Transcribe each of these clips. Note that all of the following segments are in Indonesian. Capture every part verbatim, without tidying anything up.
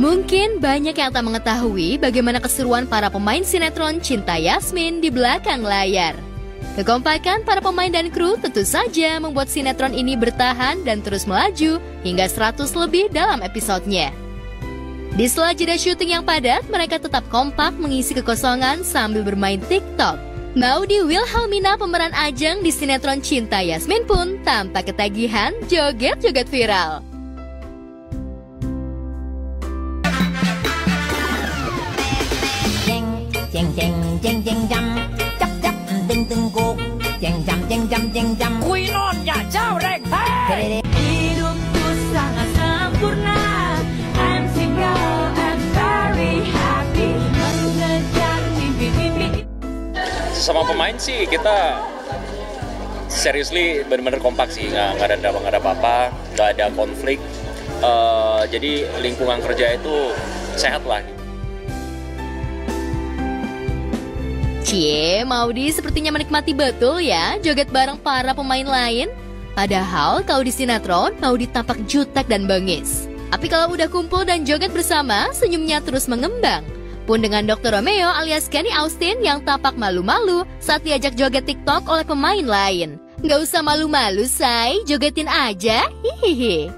Mungkin banyak yang tak mengetahui bagaimana keseruan para pemain sinetron Cinta Yasmin di belakang layar. Kekompakan para pemain dan kru tentu saja membuat sinetron ini bertahan dan terus melaju hingga seratus lebih dalam episodenya. Di sela jeda syuting yang padat, mereka tetap kompak mengisi kekosongan sambil bermain TikTok. Maudy Wilhelmina pemeran Ajeng di sinetron Cinta Yasmin pun tampak ketagihan joget-joget viral. Jeng jeng jeng jeng jam jak jak ding ding go jeng jam jeng jam jeng jam kuy nonnya jawreng hai hidupku sangat sempurna I'm single and very happy mengejar mimpi-mimpi. Sesama pemain sih kita seriously benar-benar kompak sih, nggak nggak ada drama, nggak ada apa-apa, nggak ada konflik, uh, jadi lingkungan kerja itu sehat lah. Cie, Maudy sepertinya menikmati betul ya joget bareng para pemain lain. Padahal kalau di sinetron, Maudy tampak jutek dan bengis. Tapi kalau udah kumpul dan joget bersama, senyumnya terus mengembang. Pun dengan dokter Romeo alias Kenny Austin yang tampak malu-malu saat diajak joget TikTok oleh pemain lain. Nggak usah malu-malu, say, jogetin aja, hihihi.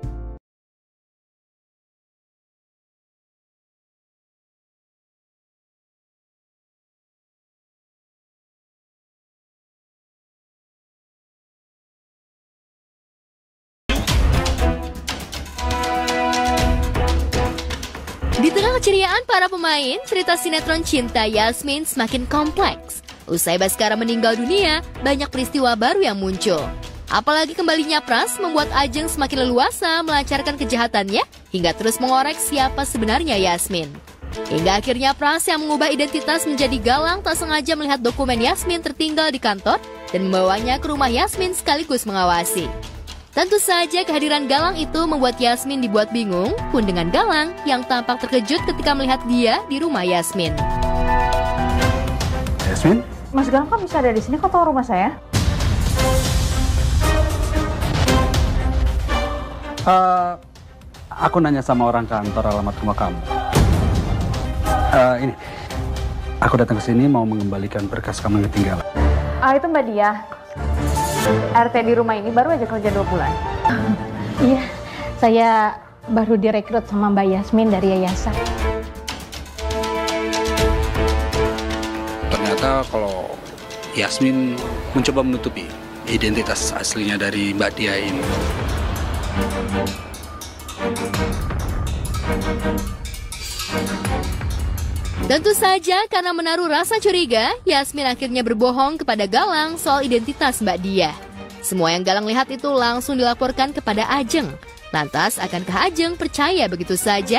Di tengah keceriaan para pemain, cerita sinetron Cinta Yasmin semakin kompleks. Usai Baskara meninggal dunia, banyak peristiwa baru yang muncul. Apalagi kembalinya Pras membuat Ajeng semakin leluasa melancarkan kejahatannya hingga terus mengorek siapa sebenarnya Yasmin. Hingga akhirnya Pras yang mengubah identitas menjadi Galang tak sengaja melihat dokumen Yasmin tertinggal di kantor dan membawanya ke rumah Yasmin sekaligus mengawasi. Tentu saja kehadiran Galang itu membuat Yasmin dibuat bingung, pun dengan Galang yang tampak terkejut ketika melihat dia di rumah Yasmin. Yasmin? Mas Galang kok bisa ada di sini? Kok tahu rumah saya? Uh, aku nanya sama orang kantor alamat rumah kamu. Uh, ini, aku datang ke sini mau mengembalikan berkas kamu yang ketinggalan. Ah, itu Mbak Dia. R T di rumah ini baru aja kerja dua bulan. Iya, saya baru direkrut sama Mbak Yasmin dari yayasan. Ternyata kalau Yasmin mencoba menutupi identitas aslinya dari Mbak Dia ini. Tentu saja karena menaruh rasa curiga, Yasmin akhirnya berbohong kepada Galang soal identitas Mbak Dia. Semua yang Galang lihat itu langsung dilaporkan kepada Ajeng. Lantas, akankah Ajeng percaya begitu saja?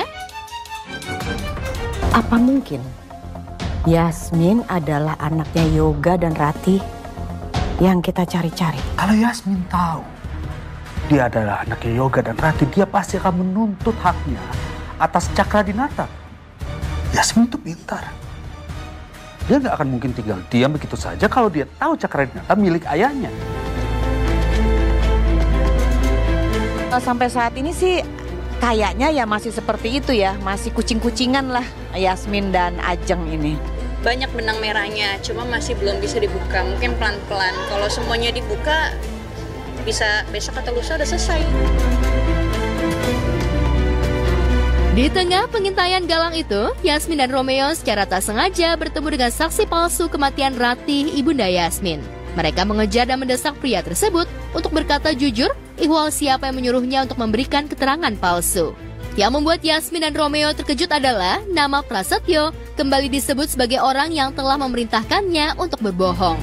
Apa mungkin Yasmin adalah anaknya Yoga dan Ratih yang kita cari-cari? Kalau Yasmin tahu dia adalah anaknya Yoga dan Ratih, dia pasti akan menuntut haknya atas Cakradinata. Yasmin itu pintar. Dia nggak akan mungkin tinggal diam begitu saja kalau dia tahu Cakradinata milik ayahnya. Sampai saat ini sih kayaknya ya masih seperti itu ya, masih kucing-kucingan lah Yasmin dan Ajeng ini. Banyak benang merahnya, cuma masih belum bisa dibuka. Mungkin pelan-pelan. Kalau semuanya dibuka, bisa besok atau lusa udah selesai. Di tengah pengintaian Galang itu, Yasmin dan Romeo secara tak sengaja bertemu dengan saksi palsu kematian Ratih, ibunda Yasmin. Mereka mengejar dan mendesak pria tersebut untuk berkata jujur ihwal siapa yang menyuruhnya untuk memberikan keterangan palsu. Yang membuat Yasmin dan Romeo terkejut adalah nama Prasetyo kembali disebut sebagai orang yang telah memerintahkannya untuk berbohong.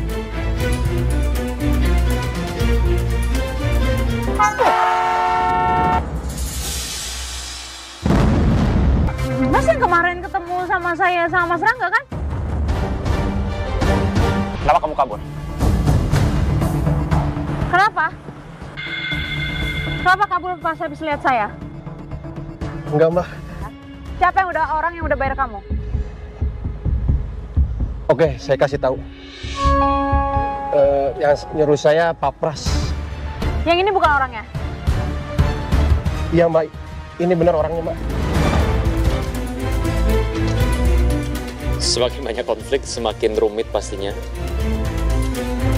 Mas yang kemarin ketemu sama saya sama Mas Rangga kan? Kenapa kamu kabur? Kenapa? Kenapa kabur pas habis lihat saya? Enggak, Mbak. Siapa yang udah orang yang udah bayar kamu? Oke, saya kasih tahu. Uh, yang nyuruh saya Pak Pras. Yang ini bukan orangnya? Iya, Mbak. Ini benar orangnya, Mbak. Semakin banyak konflik, semakin rumit pastinya.